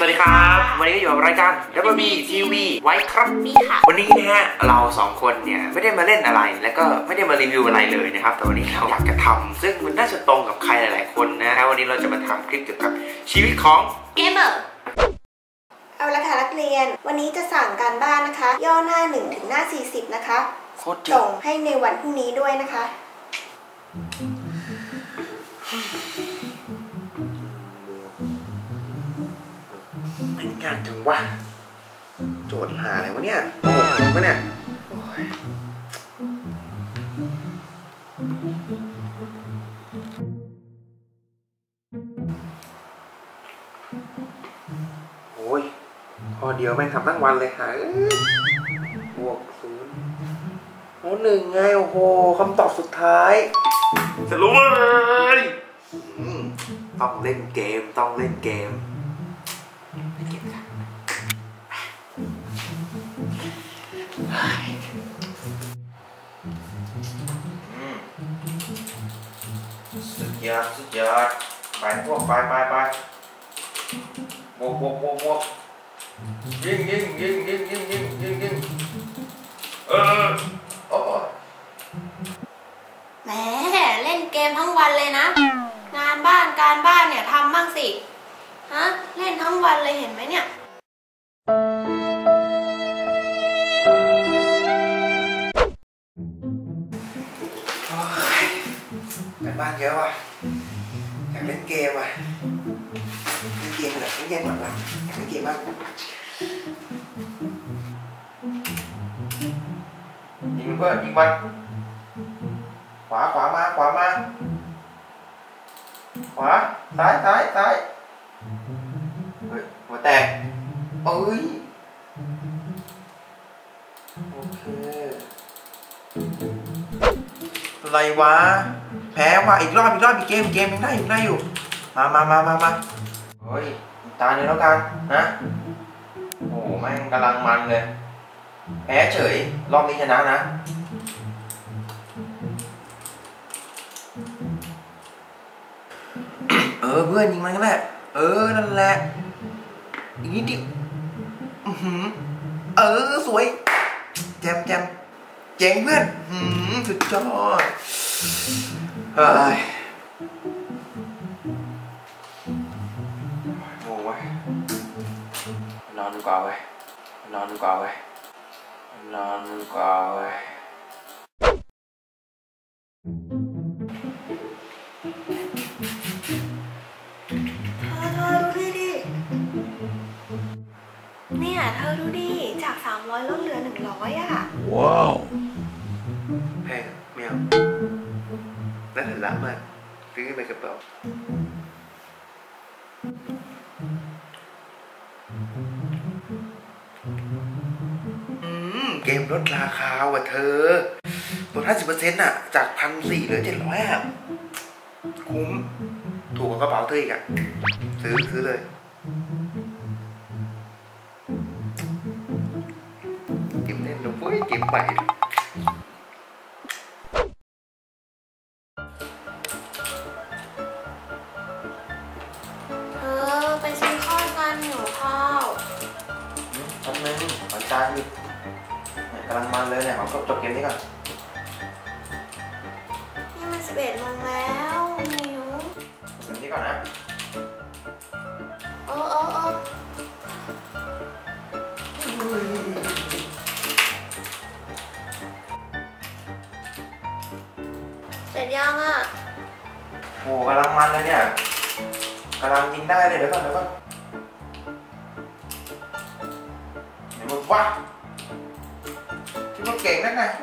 สวัสดีครับวันนี้ก็อยู่กับรายการ WB TV ไว้ครับนี่ค่ะวันนี้นะฮะเรา2คนเนี่ยไม่ได้มาเล่นอะไรแล้วก็ไม่ได้มารีวิวอะไรเลยนะครับแต่วันนี้เราอยากจะทำซึ่งมันน่าจะตรงกับใครหลายๆคนนะวันนี้เราจะมาทำคลิปเกี่ยวกับชีวิตของเกมเมอร์เอาละค่ะนักเรียนวันนี้จะสั่งการบ้านนะคะย่อหน้า1ถึงหน้า40นะคะส่งให้ในวันพรุ่งนี้ด้วยนะคะมันยากจังวะโจทย์หาอะไรวะเนี่ยโอ้โหจริงปะเนี่ยโอ้ยข้อเดียวแม่งทำทั้งวันเลยหาบวก0โอ้1ไงโอ้โหคำตอบสุดท้ายจะรู้เลยต้องเล่นเกมต้องเล่นเกมสุดยอดไปพวกไปบวกยิงโอ้แหมเล่นเกมทั้งวันเลยนะงานบ้านการบ้านเนี่ยทำบ้างสิฮะเล่นทั้งวันเลยเห็นไหมเนี่ยการบ้านเยอะว่ะอยากเล่นเกมว่ะเล่นเกมเหรอเล่นเกมก่อนว่ะอยากเล่นเกมมากยิงเพื่อนยิงมันขวามาขวาซ้ายเฮ้ยหัวแตกเอ้ยโอเคอะไรวะแพ้ว่ะอีกรอบอีกเกมยังได้อยู่มาเฮ้ยตาเนี่ยแล้วกันนะโอ้แม่งกำลังมันเลยแพ้เฉยรอบนี้ชนะนะเพื่อนยิงมันก็แหละนั่นแหละอีกนิดเดียวสวยแจมเจ๋งเพื่อนสุดยอดเฮ้ยโอ้ยนอนดีกว่าเว้ยเธอดูดิเนี่ยเธอดูดิจาก300ลดเหลือ100อ่ะว้าวแพงแมวน่าสนใจมากซื้อไปกระเป๋าเกมลดราคาว่ะเธอลด 50% อ่ะจาก 1,400 เหลือ 700อ่ะคุ้มถูกกว่ากระเป๋าเธออีกอ่ะซื้อเลยเกมเล่นนะเว้ยเกมใหม่ไปซื้อข้าวกันหิวข้าวทำไมขอจานดิกำลังมันเลยเนี่ยขอจบเกมนี้ก่อนนี่มัน11 โมงแล้วหิวเกมนี้ก่อนนะเสร็จยังอ่ะโอ้กำลังมันเลยเนี่ยกำลังยิงได้เลยเดี๋ยวก่อนมึงวะคิดว่าเก่งนักไง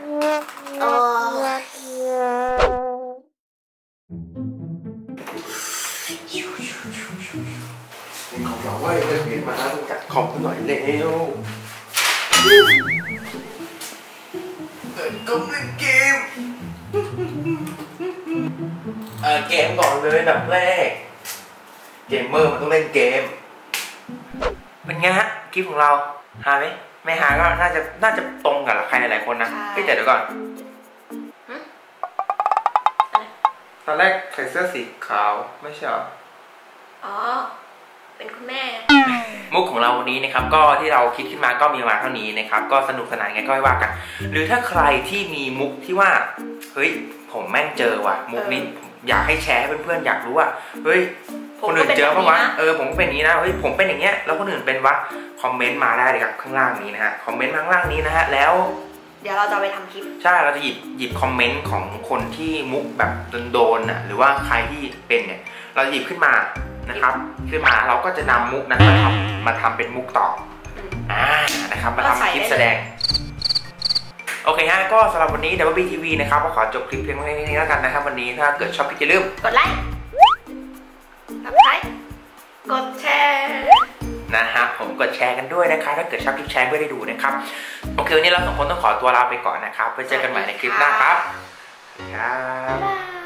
ของเราเว้ยเล่นมาแล้วต้องจัดของกันหน่อยเร็วก็เล่นเกมเกมก่อนเลยอันดับแรกเกมเมอร์มันต้องเล่นเกมเป็นไงฮะคลิปของเราหาไหมไม่หาก็น่าจะตรงกับใครหลายๆคนนะเดี๋ยวก่อนตอนแรกใส่เสื้อสีขาวไม่ใช่หรออ๋อเป็นคุณแม่มุกของเราวันนี้นะครับก็ที่เราคิดขึ้นมาก็มีมาเท่านี้นะครับก็สนุกสนานกันก็ไม่ว่ากันหรือถ้าใครที่มีมุกที่ว่าเฮ้ยผมแม่งเจอว่ะมุกนี้อยากให้แชร์ให้เพื่อนๆอยากรู้ว่าเฮ้ยคนอื่นเจอปะวะผมก็เป็นอย่างนี้นะเฮ้ยผมเป็นอย่างเงี้ยแล้วคนอื่นเป็นวะคอมเมนต์มาได้เลยครับข้างล่างนี้นะฮะคอมเมนต์ข้างล่างนี้นะฮะแล้วเดี๋ยวเราจะไปทำคลิปใช่เราจะหยิบคอมเมนต์ของคนที่มุกแบบโดนหรือว่าใครที่เป็นเนี่ยเราหยิบขึ้นมานะครับขึ้นมาเราก็จะนำมุกนั้นมาทำเป็นมุกต่อนะครับมาทำคลิปแสดงโอเคฮะก็สำหรับวันนี้ WBTV นะครับก็ขอจบคลิปเพียงเท่านี้แล้วกันนะครับวันนี้ถ้าเกิดชอบอย่าลืมกดไลค์กดแชร์นะฮะผมกดแชร์กันด้วยนะคะถ้าเกิดชอบคลิปแชร์เพื่อได้ดูนะครับโอเควันนี้เราสองคนต้องขอตัวลาไปก่อนนะครับไปเจอกันใหม่ในคลิปหน้าครับ